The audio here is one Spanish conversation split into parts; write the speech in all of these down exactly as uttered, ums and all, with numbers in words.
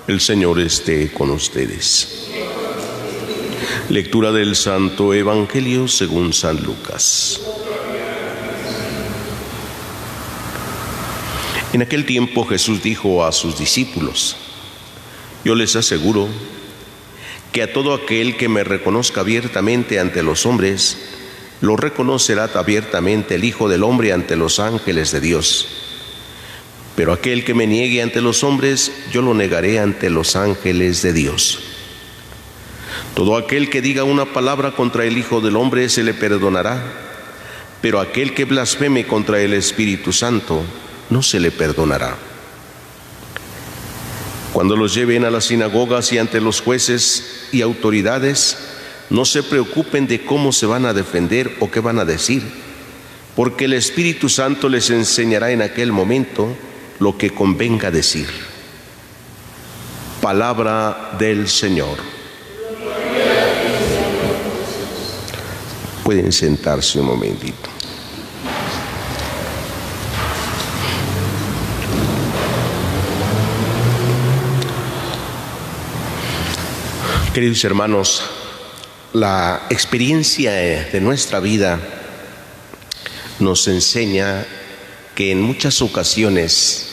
El Señor esté con ustedes. Lectura del Santo Evangelio según San Lucas. En aquel tiempo Jesús dijo a sus discípulos: Yo les aseguro que a todo aquel que me reconozca abiertamente ante los hombres, lo reconocerá abiertamente el Hijo del Hombre ante los ángeles de Dios. Pero aquel que me niegue ante los hombres, yo lo negaré ante los ángeles de Dios. Todo aquel que diga una palabra contra el Hijo del Hombre se le perdonará, pero aquel que blasfeme contra el Espíritu Santo no se le perdonará. Cuando los lleven a las sinagogas y ante los jueces y autoridades, no se preocupen de cómo se van a defender o qué van a decir, porque el Espíritu Santo les enseñará en aquel momento lo que convenga decir. Palabra del Señor. Pueden sentarse un momentito. Queridos hermanos, la experiencia de nuestra vida nos enseña que en muchas ocasiones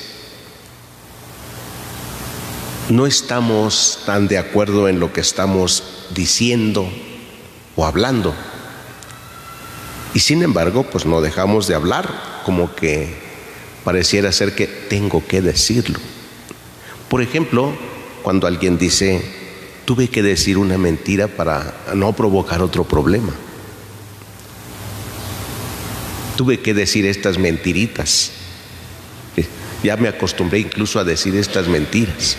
no estamos tan de acuerdo en lo que estamos diciendo o hablando. Y sin embargo, pues no dejamos de hablar, como que pareciera ser que tengo que decirlo. Por ejemplo, cuando alguien dice: tuve que decir una mentira para no provocar otro problema. Tuve que decir estas mentiritas. Ya me acostumbré incluso a decir estas mentiras.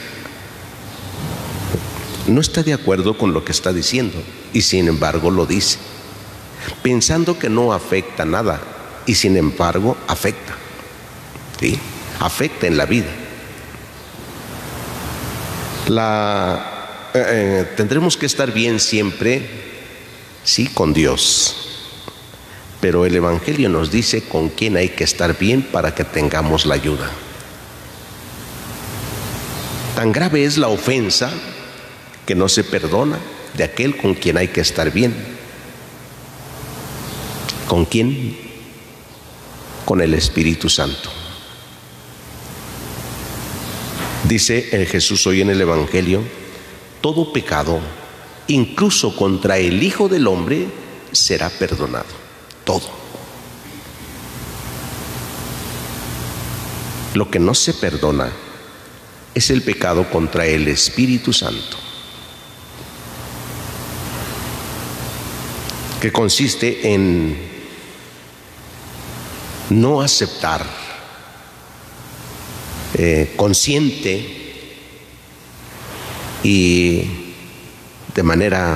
No está de acuerdo con lo que está diciendo y sin embargo lo dice, pensando que no afecta nada y sin embargo afecta. ¿Sí? Afecta en la vida. La, eh, tendremos que estar bien siempre, sí, con Dios. Pero el Evangelio nos dice con quién hay que estar bien para que tengamos la ayuda. Tan grave es la ofensa que no se perdona de aquel con quien hay que estar bien. ¿Con quién? Con el Espíritu Santo. Dice el Jesús hoy en el Evangelio: todo pecado, incluso contra el Hijo del Hombre, será perdonado. Todo. Lo que no se perdona es el pecado contra el Espíritu Santo, que consiste en no aceptar eh, consciente y de manera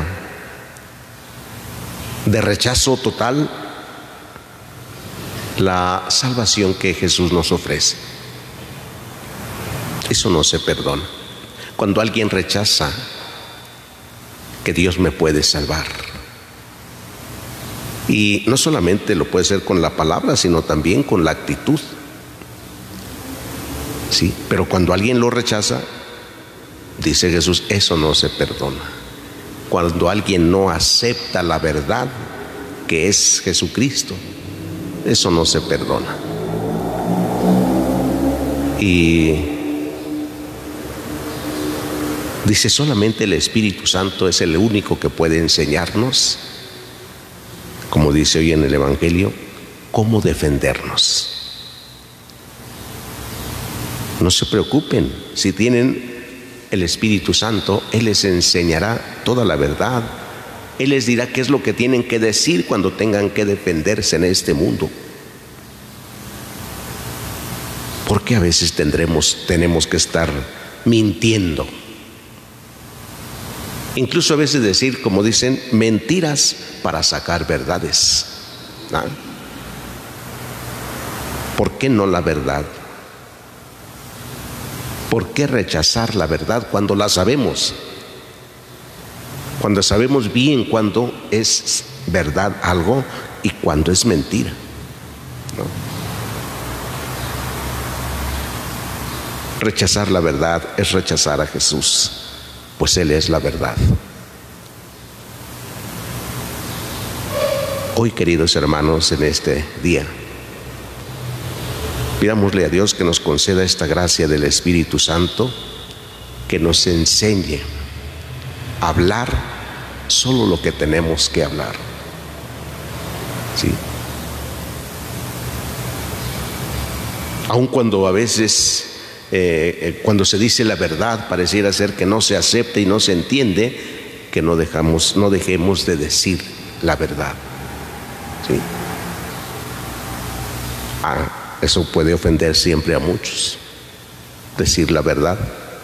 de rechazo total la salvación que Jesús nos ofrece. Eso no se perdona. Cuando alguien rechaza que Dios me puede salvar, y no solamente lo puede hacer con la palabra, sino también con la actitud. Sí, pero cuando alguien lo rechaza, dice Jesús, eso no se perdona. Cuando alguien no acepta la verdad que es Jesucristo, eso no se perdona. Y dice, solamente el Espíritu Santo es el único que puede enseñarnos, como dice hoy en el Evangelio, cómo defendernos. No se preocupen, si tienen el Espíritu Santo, Él les enseñará toda la verdad. Él les dirá qué es lo que tienen que decir cuando tengan que defenderse en este mundo. Porque a veces tendremos, tenemos que estar mintiendo. Incluso a veces decir, como dicen, mentiras para sacar verdades. ¿Ah? ¿Por qué no la verdad? ¿Por qué rechazar la verdad cuando la sabemos? Cuando sabemos bien cuándo es verdad algo y cuándo es mentira, ¿no? rechazar la verdad es rechazar a Jesús, pues Él es la verdad. Hoy, queridos hermanos, en este día, pidámosle a Dios que nos conceda esta gracia del Espíritu Santo, que nos enseñe a hablar solo lo que tenemos que hablar. ¿Sí? Aun cuando a veces, eh, cuando se dice la verdad, pareciera ser que no se acepta y no se entiende, que no dejamos, no dejemos de decir la verdad. ¿Sí? Ah, eso puede ofender siempre a muchos, decir la verdad.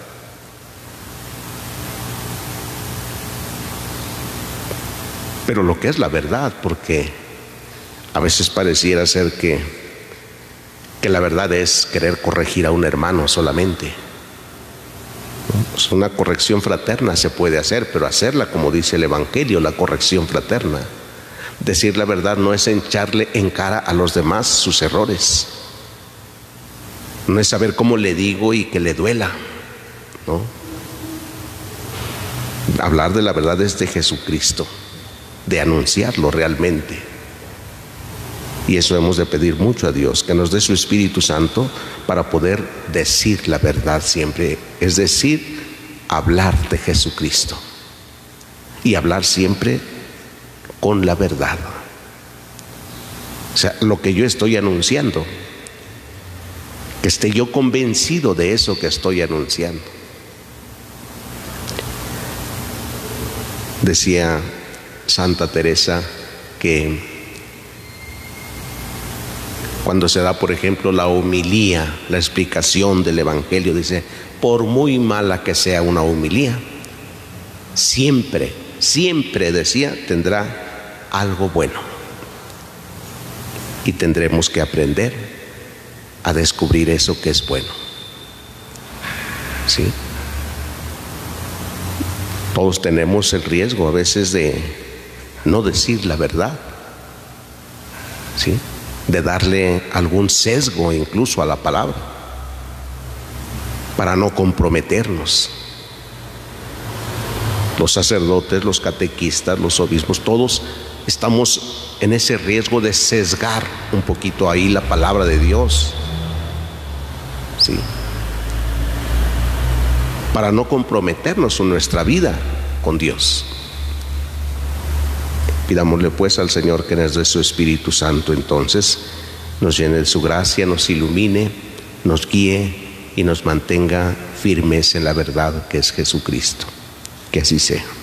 Pero lo que es la verdad, porque a veces pareciera ser que, que la verdad es querer corregir a un hermano solamente. ¿No? Pues una corrección fraterna se puede hacer, pero hacerla, como dice el Evangelio, la corrección fraterna. Decir la verdad no es echarle en cara a los demás sus errores. No es saber cómo le digo y que le duela, ¿no? Hablar de la verdad es de Jesucristo, de anunciarlo realmente. Y eso hemos de pedir mucho a Dios, que nos dé su Espíritu Santo para poder decir la verdad siempre, es decir, hablar de Jesucristo y hablar siempre con la verdad. O sea, lo que yo estoy anunciando, que esté yo convencido de eso que estoy anunciando. Decía Santa Teresa que cuando se da, por ejemplo, la homilía, la explicación del Evangelio, dice, por muy mala que sea una homilía, siempre, siempre, decía, tendrá algo bueno. Y tendremos que aprender a descubrir eso que es bueno. ¿Sí? Todos tenemos el riesgo a veces de no decir la verdad, ¿sí? De darle algún sesgo incluso a la palabra, para no comprometernos. Los sacerdotes, los catequistas, los obispos, todos estamos en ese riesgo de sesgar un poquito ahí la palabra de Dios, ¿sí? Para no comprometernos en nuestra vida con Dios. Pidámosle pues al Señor que nos dé su Espíritu Santo, entonces nos llene de su gracia, nos ilumine, nos guíe y nos mantenga firmes en la verdad que es Jesucristo. Que así sea.